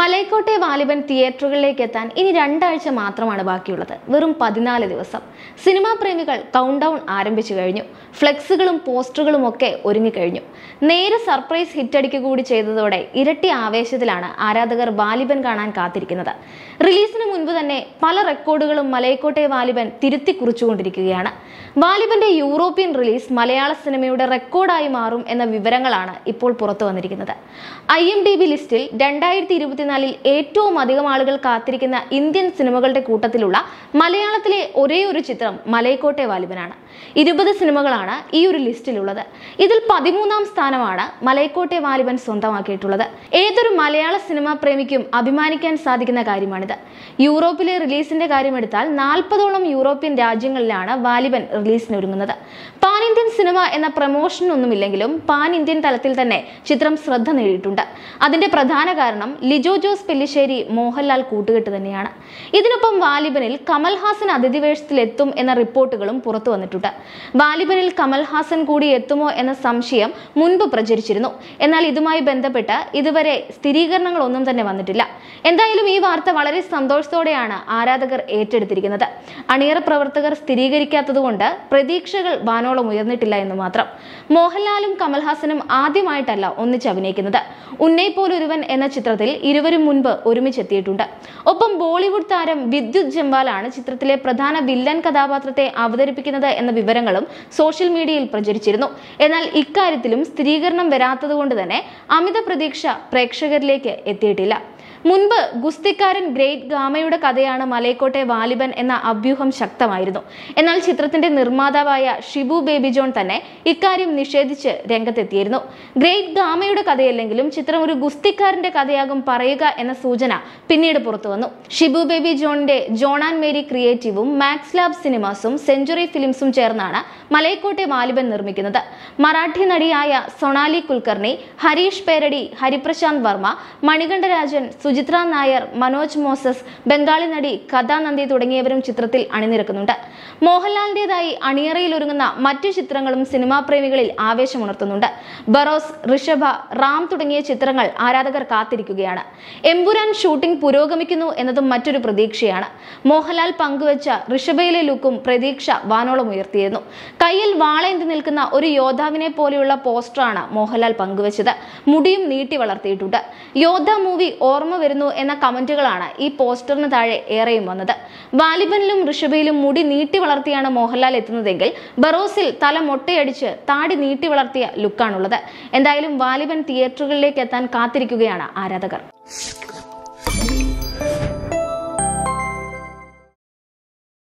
മലൈക്കോട്ടെ വാലിബൻ തിയേറ്ററുകളിലേക്ക് എത്താൻ ഇനി 2 ആഴ്ച മാത്രമാണ് ബാക്കിയുള്ളത്. വെറും 14 ദിവസം. സിനിമാ പ്രേമികൾ കൗണ്ട് ഡൗൺ ആരംഭിച്ചു കഴിഞ്ഞു. ഫ്ലെക്സുകളും പോസ്റ്ററുകളും ഒക്കെ ഒരുങ്ങിക്കഴിഞ്ഞു. നേരെ സർപ്രൈസ് ഹിറ്റടിക്കുക കൂടി ചെയ്തതോടെ ഇരട്ടി ആവേശത്തിലാണ് ആരാധകർ വാലിബൻ കാണാൻ കാത്തിരിക്കുന്നത്. റിലീസിന് മുൻപ് തന്നെ പല റെക്കോർഡുകളും മലൈക്കോട്ടെ വാലിബൻ തിരുത്തി കുറിച്ചുകൊണ്ടിരിക്കുകയാണ്. വാലിബന്റെ യൂറോപ്യൻ റിലീസ് മലയാള സിനിമയുടെ റെക്കോർഡായി മാറും എന്ന വിവരങ്ങളാണ് ഇപ്പോൾ പുറത്തു വന്നിരിക്കുന്നത്. IMDb ലിസ്റ്റിൽ 2024 ഏറ്റവും അധികം ആളുകൾ കാത്തിരിക്കുന്ന ഇന്ത്യൻ സിനിമകളുടെ കൂട്ടത്തിലുള്ള മലയാളത്തിലെ ഒരേ ഒരു ചിത്രം മലൈക്കോട്ടെ വാലിബനാണ്. 20 സിനിമകളാണ് ഈ ഒരു ലിസ്റ്റിലുള്ളത്. ഇതിൽ 13ാം സ്ഥാനമാണ് മലൈക്കോട്ടെ വാലിബൻ സ്വന്തമാക്കിയിട്ടുള്ളത്. ഏതൊരു മലയാള സിനിമാ പ്രേമിക്കും അഭിമാനിക്കാൻ സാധിക്കുന്ന കാര്യമാണിത്. യൂറോപ്പിലെ റിലീസിന്റെ കാര്യമെടുത്താൽ 40ഓളം യൂറോപ്യൻ രാജ്യങ്ങളിലാണ് വാലിബൻ റിലീസിനൊരുങ്ങുന്നത്. പാൻ ഇന്ത്യൻ സിനിമ എന്ന പ്രമോഷൻ ഒന്നുമില്ലെങ്കിലും പാൻ ഇന്ത്യൻ തലത്തിൽ തന്നെ ചിത്രം ശ്രദ്ധ നേടിയിട്ടുണ്ട്. അതിന്റെ പ്രധാന കാരണം ലിജോ ജോസ് പെല്ലിശ്ശേരി മോഹൻലാൽ കൂട്ടുകെട്ട് തന്നെയാണ്. ഇതിനൊപ്പം വാലിബനിൽ കമൽഹാസൻ അതിഥി വേഷത്തിൽ എത്തും എന്ന റിപ്പോർട്ടുകളും പുറത്തു വന്നിട്ടുണ്ട്. വാലിബനിൽ കമൽഹാസൻ കൂടി എത്തുമോ എന്ന സംശയം മുൻപ് പ്രചരിച്ചിരുന്നു. എന്നാൽ ഇതുമായി ബന്ധപ്പെട്ട് ഇതുവരെ സ്ഥിരീകരണങ്ങളൊന്നും തന്നെ വന്നിട്ടില്ല. എന്തായാലും ഈ വാർത്ത വളരെ സന്തോഷത്തോടെയാണ് ആരാധകർ ഏറ്റെടുത്തിരിക്കുന്നത്. അണിയറ പ്രവർത്തകർ സ്ഥിരീകരിക്കാത്തതുകൊണ്ട് പ്രതീക്ഷകൾ വാനോളം ഉയർന്നിട്ടില്ല എന്ന് മാത്രം. മോഹൻലാലും കമൽഹാസനും ആദ്യമായിട്ടല്ല ഒന്നിച്ച് അഭിനയിക്കുന്നത്. ഉന്നൈ പോലൊരുവൻ എന്ന ചിത്രത്തിൽ ഇരുവരും മുൻപ് ഒരുമിച്ചെത്തിയിട്ടുണ്ട്. ഒപ്പം ബോളിവുഡ് താരം വിദ്യുത് ജംവാലാണ് ചിത്രത്തിലെ പ്രധാന വില്ലൻ കഥാപാത്രത്തെ അവതരിപ്പിക്കുന്നത് എന്ന വിവരങ്ങളും സോഷ്യൽ മീഡിയയിൽ പ്രചരിച്ചിരുന്നു. എന്നാൽ ഇക്കാര്യത്തിലും സ്ഥിരീകരണം വരാത്തതുകൊണ്ട് തന്നെ അമിത പ്രതീക്ഷ പ്രേക്ഷകരിലേക്ക് എത്തിയിട്ടില്ല. മുൻപ് ഗുസ്തിക്കാരൻ ഗ്രേറ്റ് ഗാമയുടെ കഥയാണ് മലൈക്കോട്ടെ വാലിബൻ എന്ന അഭ്യൂഹം ശക്തമായിരുന്നു. എന്നാൽ ചിത്രത്തിന്റെ നിർമ്മാതാവായ ഷിബു ബേബി ജോൺ തന്നെ ഇക്കാര്യം നിഷേധിച്ച് രംഗത്തെത്തിയിരുന്നു. ഗ്രേറ്റ് ഗാമയുടെ കഥയല്ലെങ്കിലും ചിത്രം ഒരു ഗുസ്തിക്കാരന്റെ കഥയാകും പറയുക എന്ന സൂചന പിന്നീട് പുറത്തു വന്നു. ഷിബു ബേബി ജോണിന്റെ ജോൺ ആൻഡ് മേരി ക്രിയേറ്റീവും മാക്സ് ലാബ് സിനിമാസും സെഞ്ചുറി ഫിലിംസും ചേർന്നാണ് മലൈക്കോട്ടെ വാലിബൻ നിർമ്മിക്കുന്നത്. മറാഠി നടിയായ സൊണാലി കുൽക്കർണി, ഹരീഷ് പേരടി, ഹരിപ്രശാന്ത് വർമ്മ, മണികണ്ഠരാജൻ, സുചിത്ര നായർ, മനോജ് മോസസ്, ബംഗാളി നടി കഥാനന്ദി തുടങ്ങിയവരും ചിത്രത്തിൽ അണിനിരക്കുന്നുണ്ട്. മോഹൻലാലിന്റേതായി അണിയറയിൽ ഒരുങ്ങുന്ന മറ്റു ചിത്രങ്ങളും സിനിമാ പ്രേമികളിൽ ആവേശമുണർത്തുന്നുണ്ട്. ബറോസ്, ഋഷഭ, റാം തുടങ്ങിയ ചിത്രങ്ങൾ ആരാധകർ കാത്തിരിക്കുകയാണ്. എമ്പുരാൻ ഷൂട്ടിംഗ് പുരോഗമിക്കുന്നു എന്നതും മറ്റൊരു പ്രതീക്ഷയാണ്. മോഹൻലാൽ പങ്കുവച്ച ഋഷഭയിലെ ലുക്കും പ്രതീക്ഷ വാനോളം ഉയർത്തിയിരുന്നു. കയ്യിൽ വാളേന്തി നിൽക്കുന്ന ഒരു യോദ്ധാവിനെ പോലെയുള്ള പോസ്റ്ററാണ് മോഹൻലാൽ പങ്കുവച്ചത്. മുടിയും നീട്ടി വളർത്തിയിട്ടുണ്ട്. യോദ്ധ മൂവി ഓർമ്മ വരുന്നു എന്ന കമന്റുകളാണ് ഈ പോസ്റ്ററിന് താഴെ ഏറെയും വന്നത്. വാലിബനിലും ഋഷഭയിലും മുടി നീട്ടി വളർത്തിയാണ് മോഹൻലാൽ എത്തുന്നതെങ്കിൽ ബറോസിൽ തല മൊട്ടയടിച്ച് താടി നീട്ടി വളർത്തിയ ലുക്കാണുള്ളത്. എന്തായാലും വാലിബൻ തിയേറ്ററുകളിലേക്ക് എത്താൻ കാത്തിരിക്കുകയാണ് ആരാധകർ.